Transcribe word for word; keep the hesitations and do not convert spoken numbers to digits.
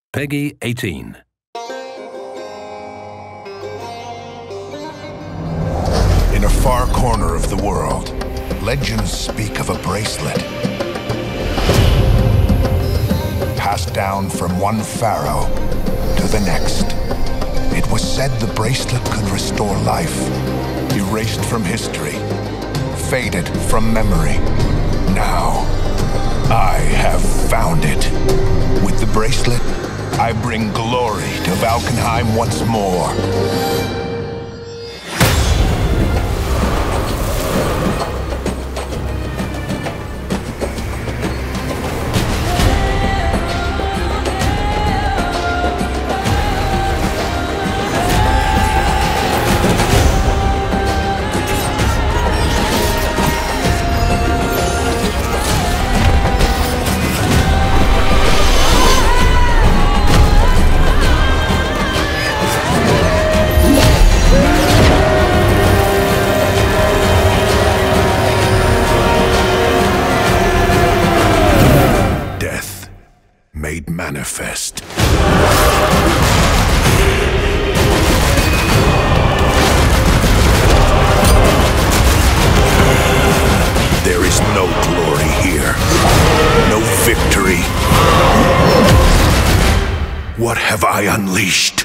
Peggy eighteen. In a far corner of the world, legends speak of a bracelet passed down from one pharaoh to the next. It was said the bracelet could restore life, erased from history, faded from memory. Now, I have found it. With the bracelet, I bring glory to Valkenheim once more. Made manifest. There is no glory here, no victory. What have I unleashed?